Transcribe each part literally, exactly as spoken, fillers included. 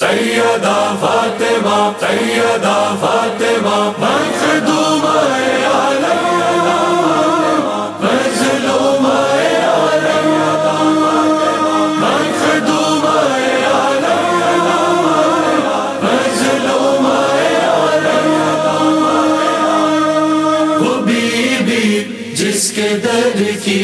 سیدہ فاطمہ سیدہ فاطمہ مخدومہ عالم مظلومہ عالم مخدومہ عالم مظلومہ عالم وہ be be جس کے در کی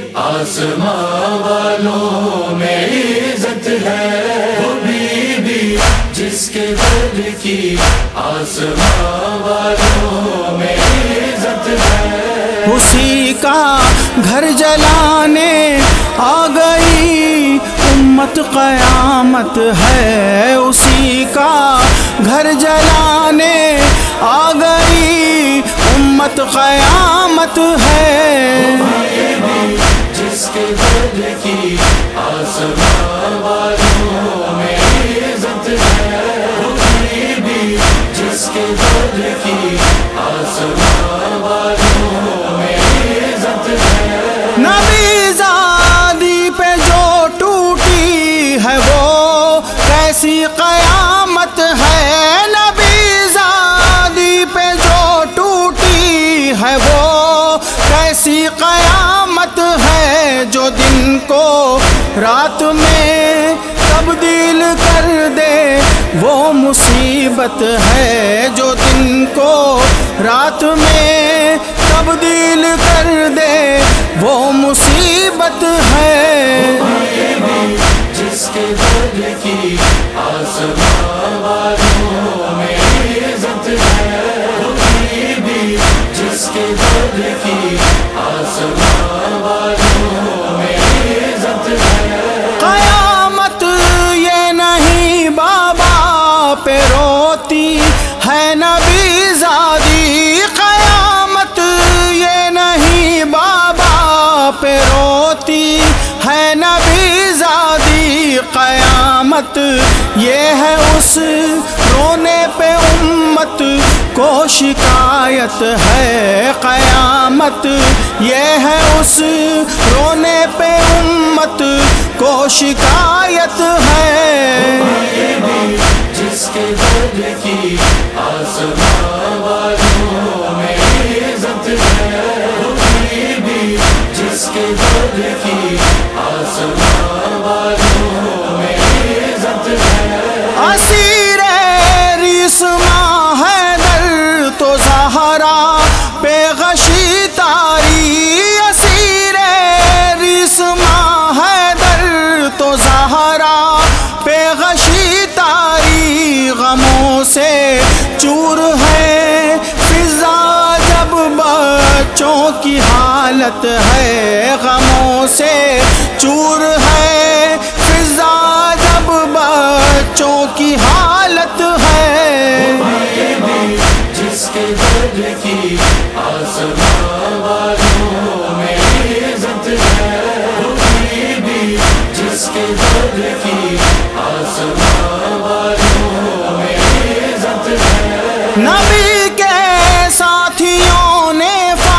آسماں والوں میں عزت ہے، وہ بی بی جس کے در کی آسماں والوں میں عزت ہے، اسی کا گھر جلانے آ گئی امت قیامت ہے، اسی کا گھر جلانے آ گئی امت قیامت ہے، جس کے در کی آسماں والوں میں عزت ہے، وہ بی بی جس کے در کی آسماں والوں میں عزت ہے، نبی زادی پہ جو ٹوٹی ہے وہ کیسی قیامت ہے، نبی زادی پہ جو ٹوٹی ہے وہ کیسی قیامت ہے، جو دن کو رات میں تبدیل کر دے وہ مصیبت ہے، جو دن کو رات میں تبدیل کر دے وہ مصیبت ہے، جس کے در کی آسماں والوں میں عزت ہے، وہ بی بی جس کے در کی آسماں والوں میں عزت ہے، قیامت یہ نہیں بابا پہ روتی ہے نبی زادی، قیامت یہ نہیں بابا پہ روتی ہے نبی زادی، قیامت یہ ہے اس رونے پہ امت کو شکایت ہے، قیامت یہ ہے اس رونے پہ امت کو شکایت ہے، جس کے در کی آسماں والوں میں عزت ہے، وہ بی بی جس کے در کی آسماں والوں میں عزت ہے، اسیر ریسماں حیدر تو زہرا پہ غشی تاری، اسیر ریسماں حیدر تو زہرا پہ غشی تاری، غموں سے چور ہے فضا جب بچوں کی حالت ہے، غموں سے چور ہے فضا جب بچوں کی حالت ہے، جس کے در کی آسماں والوں میں عزت ہے، وہ بی بی جس کے در کی آسماں والوں میں عزت ہے، نبی کے ساتھیوں نے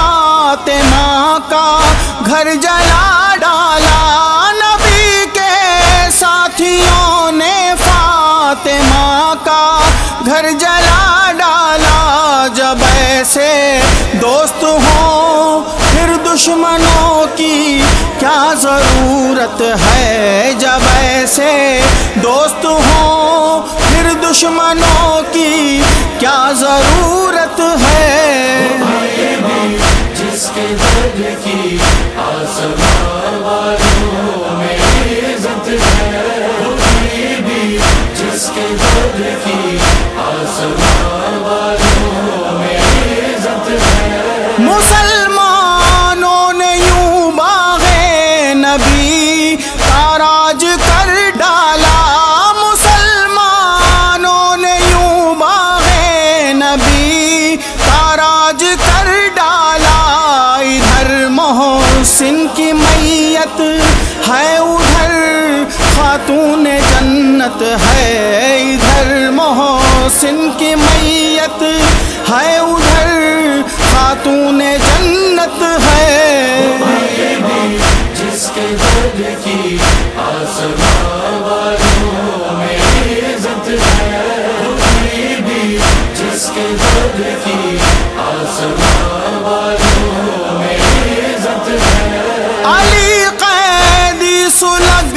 فاطمہ کا گھر جلا ڈالا، نبی کے ساتھیوں نے فاطمہ کا گھر جلا ڈالا، جب ایسے دوست ہوں پھر دشمنوں کی کیا ضرورت ہے، جب ایسے دوست ہوں پھر دشمنوں کی کیا ضرورت ہے، جس کے در کی آسماں والوں میں عزت ہے، وہ بی بی جس کے در کی آسماں والوں میں عزت ہے، مسلمانوں نے یوں باغے نبی تاراج کر ڈالا، مسلمانوں نے یوں باغے نبی تاراج کر ڈالا، ادھر محسن کی میت ہے ادھر خاتون جنت ہے، ادھر محسن کی میت ہے ادھر خاتون جنت ہے، جس کے در کی آسماں والوں میں عزت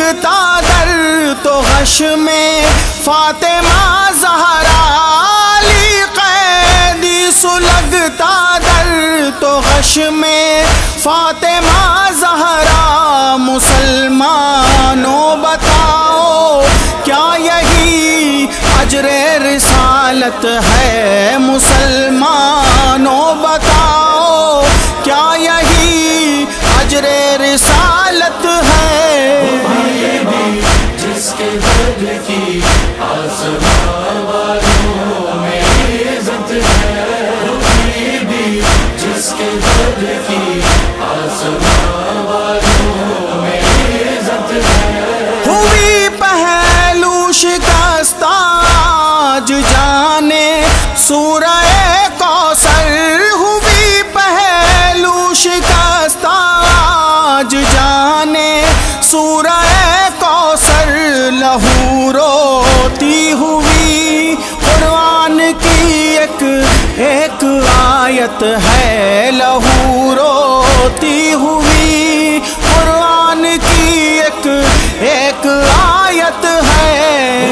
سلگتا در تو غش میں فاطمہ زہرا، علی قیدی سلگتا در تو غش میں فاطمہ زہرا، مسلمانوں بتاؤ کیا یہی اجر رسالت ہے؟ مسلمانوں بتاؤ کیا یہی اجر رسالت ہے؟ جس کے درد کی آسمان والوں میں عزت ہے، بھی جس کے درد کی آسمان والوں میں عزت ہے، ہوئی پہلو شکست آج جانے سورہ کوثر، ہوئی پہلو شکست آج جانے سورہ کوثر، لہو روتی ہوئی قرآن کی ایک ایک آیت ہے، لہو روتی ہوئی قرآن کی ایک ایک آیت ہے،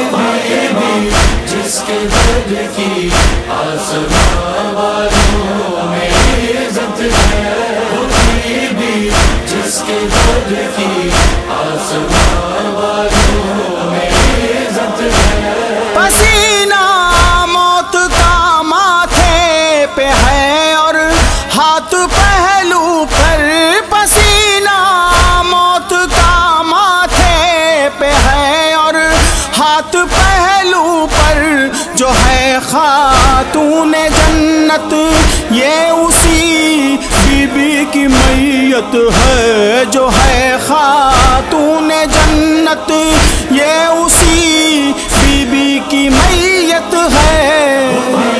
جس کے درد کی آسمان والوں میں عزت ہے، بھی جس کے درد کی آسمان والوں میں عزت ہے، پسینہ موت کا ماتھے پہ ہے اور ہاتھ پہلو پر، پسینہ موت کا ماتھے پہ ہے اور ہاتھ پہلو پر، جو ہے خاتون جنت یہ اسی بی بی کی میت ہے، جو ہے خاتون جنت یہ اسی بی بی کی میت ہے،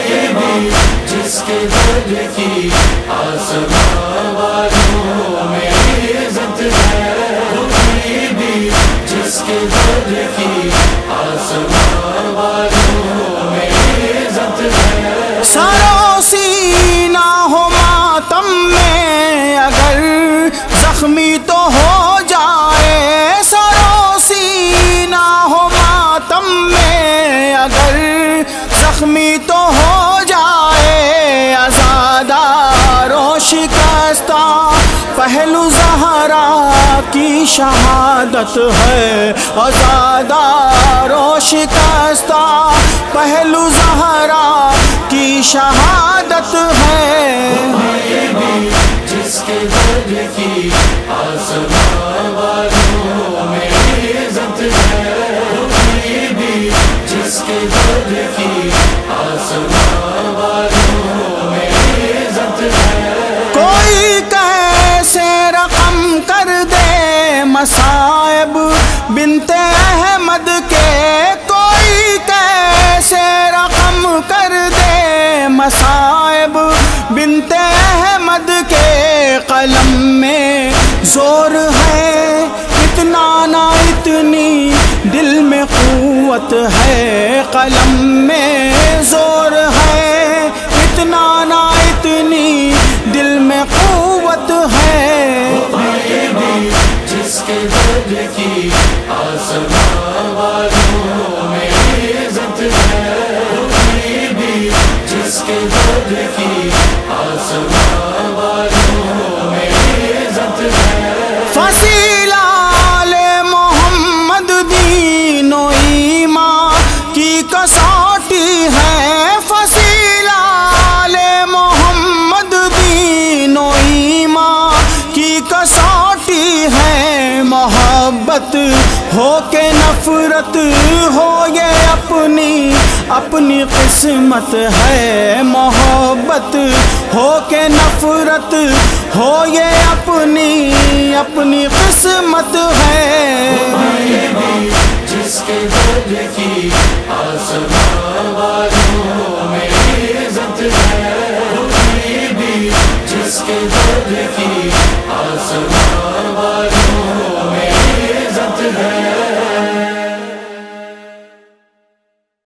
جس کے درد کی آسمان والوں میں عزت ہے، بھی جس کے درد کی آسمان والوں میں عزت ہے، سارو سینہ ہو ماتم میں اگر زخمی تو ہو جائے، سارو سینہ ہو ماتم میں اگر زخمی تو ہو جائے، عزاداروں شکستہ پہلو زہرا کی شہادت ہے، عزاداروں شکستہ پہلو زہرا کی شہادت ہے، جس کے درد کی آسمان والوں میں عزت ہے، بھی جس کے درد کی آسمان والوں میں عزت ہے، کوئی کیسے رقم کر دے مصائب بنت احمد کے، کوئی کیسے رقم کر دے مصائب بنت احمد کے، قلم میں زور ہے اتنا نہ اتنی دل میں قوت ہے، قلم میں زور ہے اتنا نہ اتنی دل میں قوت ہے، جس کے درد کی آسمان والوں میں عزت ہے، بھی جس کے درد کی آسمان والوں میں عزت ہے، فصیل آل محمد دین و ایمان کی کسوٹی ہے، فصیل آل محمد دین و ایمان کی کسوٹی ہے، محبت ہو کے نفرت ہو یہ اپنی اپنی قسمت ہے، محبت ہو کے نفرت ہو یہ اپنی اپنی قسمت ہے، جس کے درد کی آسمان والوں میں عزت ہے، بھی جس کے درد کی آسمان والوں میں عزت ہے۔